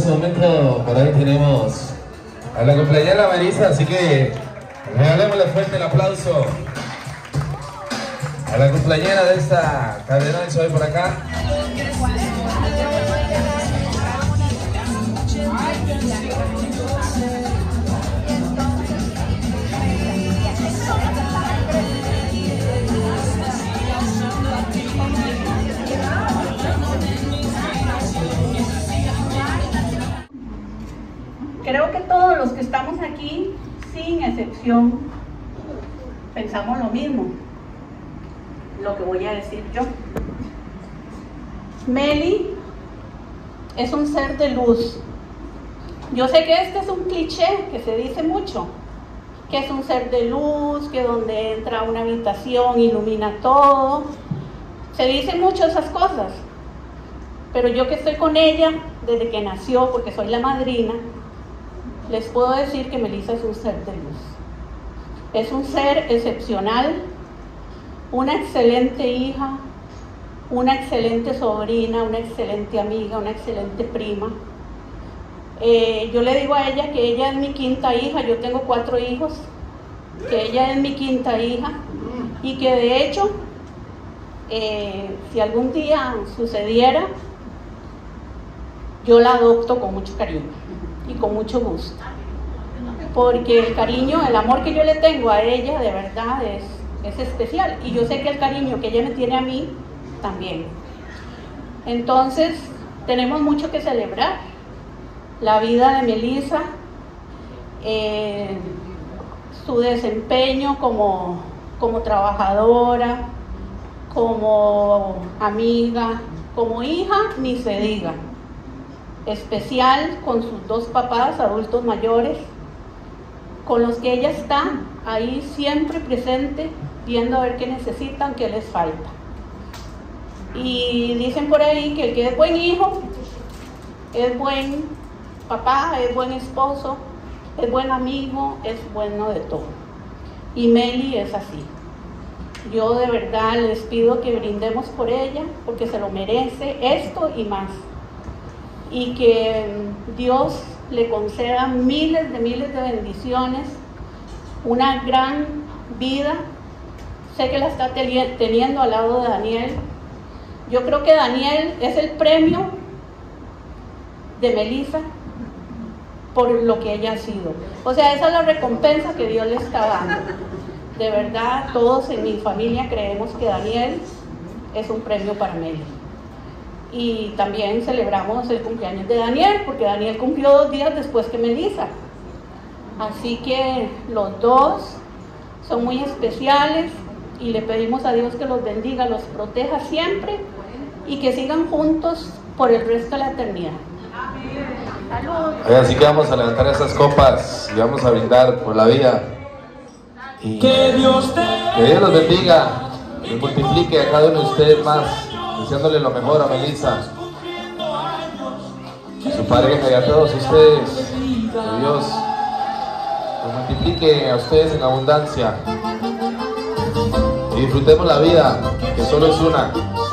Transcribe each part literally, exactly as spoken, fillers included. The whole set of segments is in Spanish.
este momento por ahí tenemos a la cumpleañera Melissa, así que regalémosle fuerte el aplauso a la cumpleañera de esta tarde noche hoy por acá. Creo que todos los que estamos aquí, sin excepción, pensamos lo mismo, lo que voy a decir yo. Meli es un ser de luz. Yo sé que este es un cliché que se dice mucho, que es un ser de luz, que donde entra a una habitación ilumina todo. Se dicen mucho esas cosas, pero yo que estoy con ella desde que nació, porque soy la madrina, les puedo decir que Melissa es un ser de luz. Es un ser excepcional, una excelente hija, una excelente sobrina, una excelente amiga, una excelente prima. Eh, yo le digo a ella que ella es mi quinta hija, yo tengo cuatro hijos, que ella es mi quinta hija y que de hecho, eh, si algún día sucediera, yo la adopto con mucho cariño y con mucho gusto, porque el cariño, el amor que yo le tengo a ella de verdad es, es especial, y yo sé que el cariño que ella me tiene a mí también. Entonces tenemos mucho que celebrar la vida de Melissa, eh, su desempeño como, como trabajadora, como amiga, como hija, ni se diga. Especial con sus dos papás adultos mayores, con los que ella está ahí siempre presente, viendo a ver qué necesitan, qué les falta. Y dicen por ahí que el que es buen hijo, es buen papá, es buen esposo, es buen amigo, es bueno de todo. Y Meli es así. Yo de verdad les pido que brindemos por ella, porque se lo merece esto y más. Y que Dios le conceda miles de miles de bendiciones, una gran vida. Sé que la está teniendo al lado de Daniel. Yo creo que Daniel es el premio de Melissa por lo que ella ha sido. O sea, esa es la recompensa que Dios le está dando. De verdad, todos en mi familia creemos que Daniel es un premio para Meli. Y también celebramos el cumpleaños de Daniel, porque Daniel cumplió dos días después que Melissa. Así que los dos son muy especiales y le pedimos a Dios que los bendiga, los proteja siempre y que sigan juntos por el resto de la eternidad. Salud. Así que vamos a levantar esas copas y vamos a brindar por la vida. Y que Dios, te... que Dios los bendiga y multiplique a cada uno de ustedes más, deseándole lo mejor a Melissa, a su pareja y a todos ustedes. Que Dios los multiplique a ustedes en abundancia y disfrutemos la vida, que solo es una.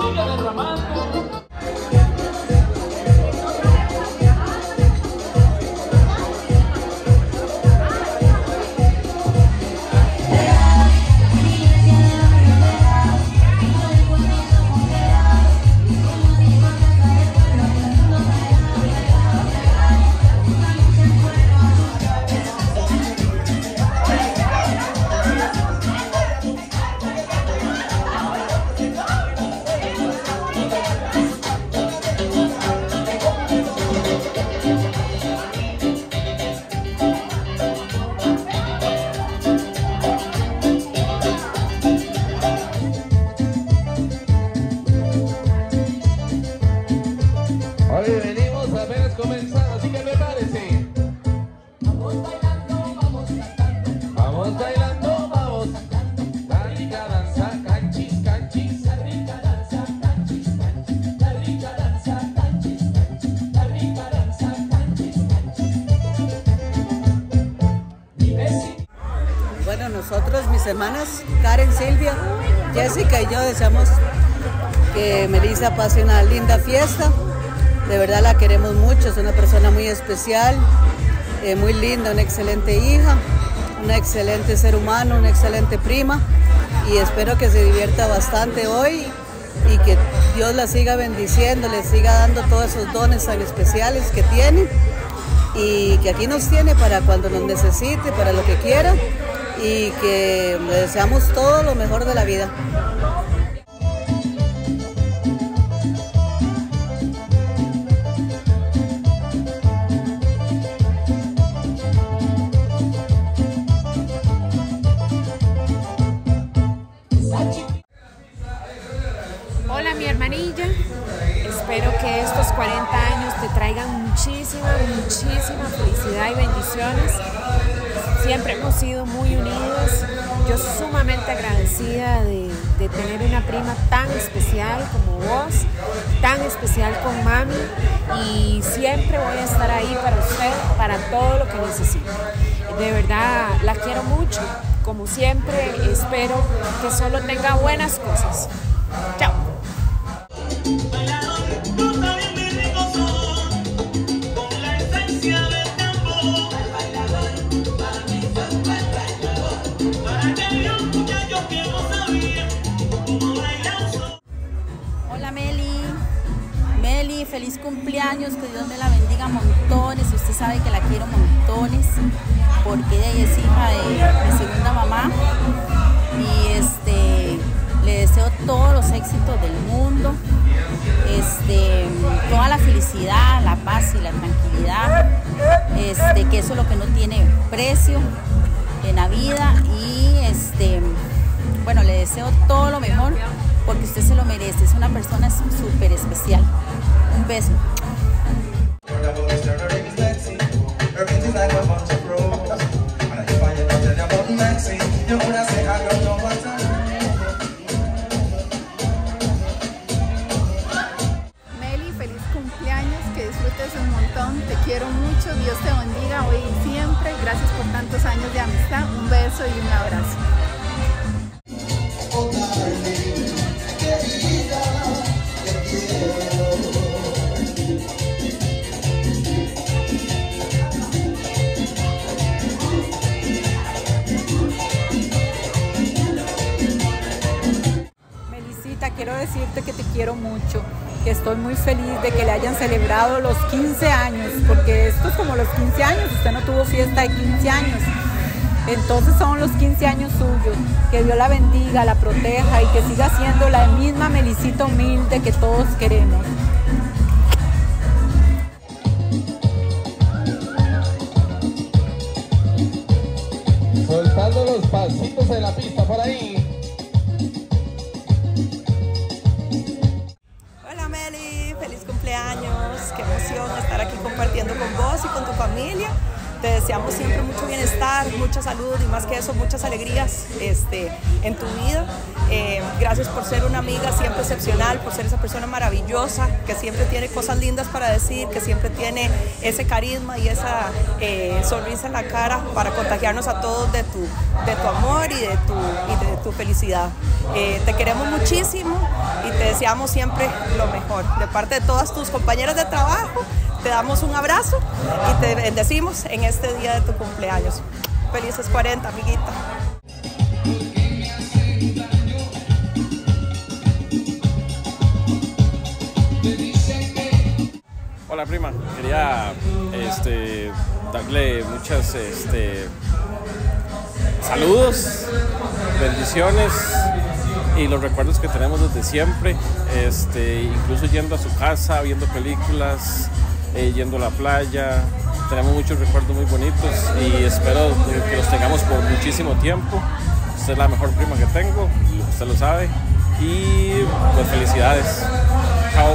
Nosotros, mis hermanas, Karen, Silvia, Jessica y yo deseamos que Melissa pase una linda fiesta De verdad la queremos mucho, es una persona muy especial, eh, muy linda, una excelente hija, una excelente ser humano, una excelente prima, y espero que se divierta bastante hoy y que Dios la siga bendiciendo, le siga dando todos esos dones tan especiales que tiene y que aquí nos tiene para cuando nos necesite, para lo que quiera, y que le deseamos todo lo mejor de la vida. Hola mi hermanilla, espero que estos cuarenta años te traigan muchísima, muchísima felicidad y bendiciones. Siempre hemos sido muy unidos. Yo sumamente agradecida de, de tener una prima tan especial como vos, tan especial con mami, y siempre voy a estar ahí para usted, para todo lo que necesite. De verdad, la quiero mucho. Como siempre, espero que solo tenga buenas cosas. Chao. Hola Meli, Meli, feliz cumpleaños, que Dios me la bendiga montones. Usted sabe que la quiero montones porque ella es hija de mi segunda mamá y este, le deseo todos los éxitos del mundo, este, toda la felicidad, la paz y la tranquilidad, este, que eso es lo que no tiene precio en la vida, y este, bueno, le deseo todo lo mejor porque usted se lo merece, es una persona súper especial. Un beso. Meli, feliz cumpleaños, que disfrutes un montón, te quiero mucho, Dios te bendiga hoy y siempre, gracias por tantos años de amistad, un beso y un abrazo. Melisita, quiero decirte que te quiero mucho, que estoy muy feliz de que le hayan celebrado los quince años, porque esto es como los quince años, usted no tuvo fiesta de quince años. Entonces son los quince años suyos, que Dios la bendiga, la proteja y que siga siendo la misma Melisita humilde que todos queremos. Soltando los pasitos en la pista por ahí. Hola Meli, feliz cumpleaños, qué emoción estar aquí compartiendo con vos y con tu familia. Te deseamos siempre mucho bienestar, mucha salud y más que eso, muchas alegrías este, en tu vida. Eh, gracias por ser una amiga siempre excepcional, por ser esa persona maravillosa que siempre tiene cosas lindas para decir, que siempre tiene ese carisma y esa eh, sonrisa en la cara para contagiarnos a todos de tu, de tu amor y de tu, y de tu felicidad. Eh, te queremos muchísimo y te deseamos siempre lo mejor. De parte de todas tus compañeras de trabajo, te damos un abrazo y te bendecimos en este día de tu cumpleaños. Felices cuarenta, amiguita. Hola prima, quería este, darle muchas este, saludos, bendiciones y los recuerdos que tenemos desde siempre, este, incluso yendo a su casa, viendo películas, eh, yendo a la playa. Tenemos muchos recuerdos muy bonitos y espero que los tengamos por muchísimo tiempo. Usted es la mejor prima que tengo, usted lo sabe, y pues felicidades. Chao.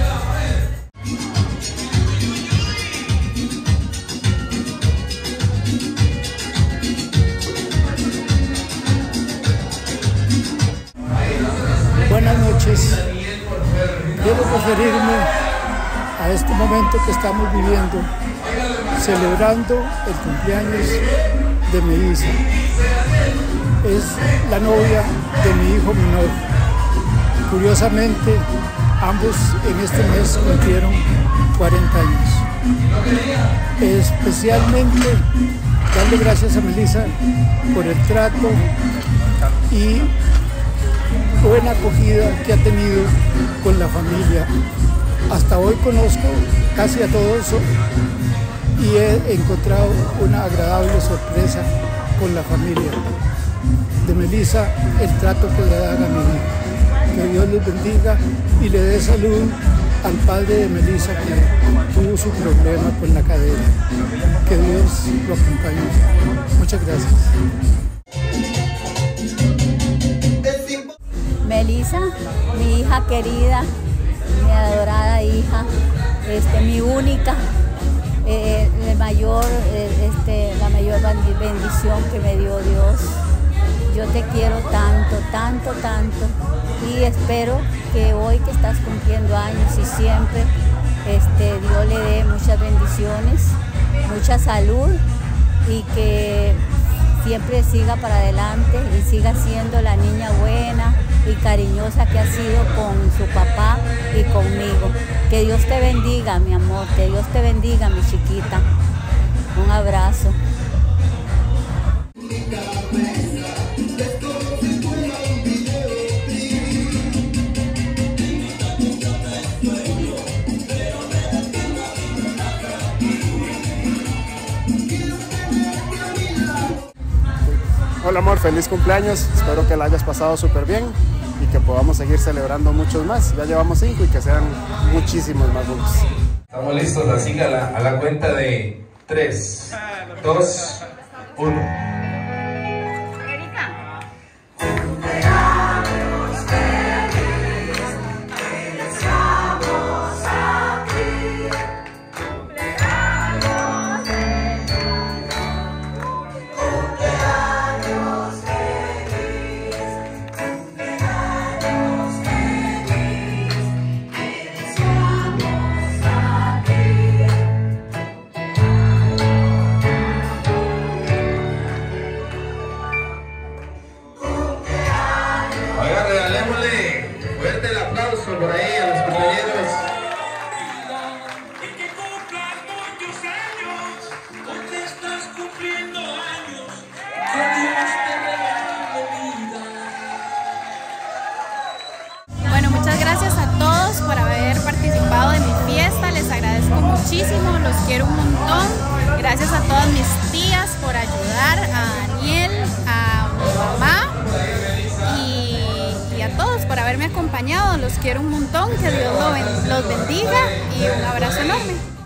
Buenas noches. Quiero referirme a este momento que estamos viviendo, celebrando el cumpleaños de mi hija. Es la novia de mi hijo menor. Curiosamente, ambos en este mes cumplieron cuarenta años. Especialmente darle gracias a Melissa por el trato y buena acogida que ha tenido con la familia. Hasta hoy conozco casi a todos y he encontrado una agradable sorpresa con la familia de Melissa, el trato que le dan a mi hija. Que Dios les bendiga y le dé salud al padre de Melissa, que tuvo su problema con la cadera. Que Dios lo acompañe. Muchas gracias. Melissa, mi hija querida, mi adorada hija, este, mi única, eh, el mayor, eh, este, la mayor bendición que me dio Dios. Yo te quiero tanto, tanto, tanto y espero que hoy que estás cumpliendo años y siempre este, Dios le dé muchas bendiciones, mucha salud y que siempre siga para adelante y siga siendo la niña buena y cariñosa que ha sido con su papá y conmigo. Que Dios te bendiga, mi amor, que Dios te bendiga, mi chiquita. Un abrazo. Hola amor, feliz cumpleaños, espero que la hayas pasado súper bien y que podamos seguir celebrando muchos más. Ya llevamos cinco y que sean muchísimos más dulces. Estamos listos, así que a la, a la cuenta de tres, dos, uno. Fuerte el aplauso por ahí a los compañeros. Y que cumplas muchos años, porque estás cumpliendo años, que Dios te regale vida. Bueno, muchas gracias a todos por haber participado de mi fiesta, les agradezco muchísimo, los quiero un montón. Gracias a todas mis tías por ayudar, a Daniel, a mi mamá. Y a todos por haberme acompañado, los quiero un montón, que Dios los bendiga y un abrazo enorme.